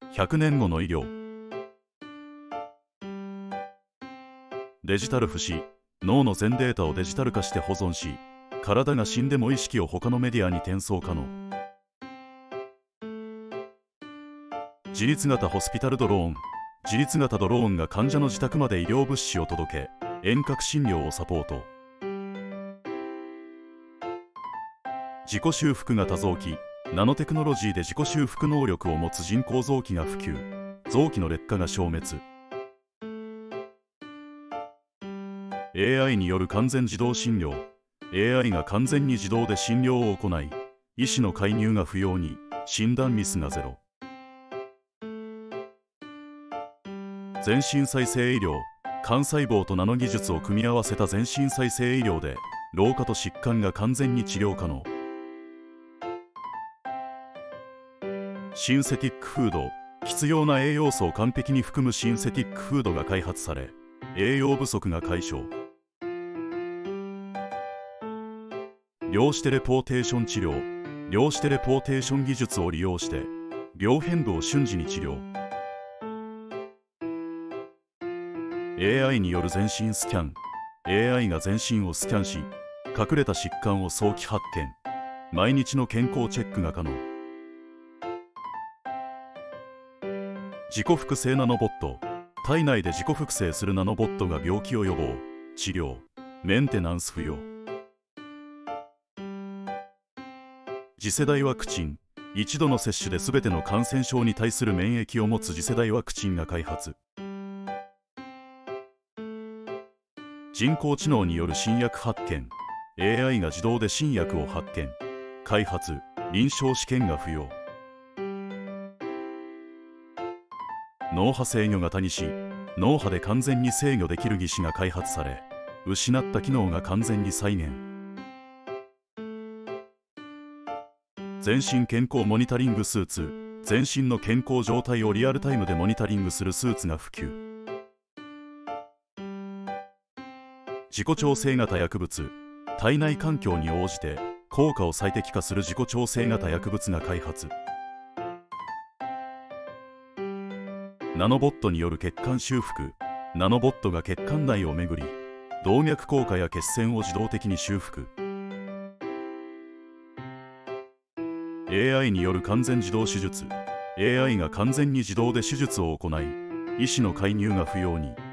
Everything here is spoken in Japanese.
100年後の医療。デジタル不死。脳の全データをデジタル化して保存し、体が死んでも意識を他のメディアに転送可能。自律型ホスピタルドローン。自律型ドローンが患者の自宅まで医療物資を届け、遠隔診療をサポート。自己修復型臓器。ナノテクノロジーで自己修復能力を持つ人工臓器が普及。臓器の劣化が消滅。AI による完全自動診療。AI が完全に自動で診療を行い、医師の介入が不要に、診断ミスがゼロ。全身再生医療。幹細胞とナノ技術を組み合わせた全身再生医療で、老化と疾患が完全に治療可能。シンセティックフード。必要な栄養素を完璧に含むシンセティックフードが開発され、栄養不足が解消。量子テレポーテーション治療。量子テレポーテーション技術を利用して病変部を瞬時に治療。 AI による全身スキャン。 AI が全身をスキャンし、隠れた疾患を早期発見。毎日の健康チェックが可能。自己複製ナノボット。体内で自己複製するナノボットが病気を予防、治療、メンテナンス不要。次世代ワクチン。一度の接種で全ての感染症に対する免疫を持つ次世代ワクチンが開発。人工知能による新薬発見。 AI が自動で新薬を発見、開発、臨床試験が不要。脳波制御型義肢。脳波で完全に制御できる義肢が開発され、失った機能が完全に再現。全身健康モニタリングスーツ。全身の健康状態をリアルタイムでモニタリングするスーツが普及。自己調整型薬物。体内環境に応じて効果を最適化する自己調整型薬物が開発。ナノボットによる血管修復。ナノボットが血管内を巡り、動脈硬化や血栓を自動的に修復。AI による完全自動手術。AI が完全に自動で手術を行い、医師の介入が不要に。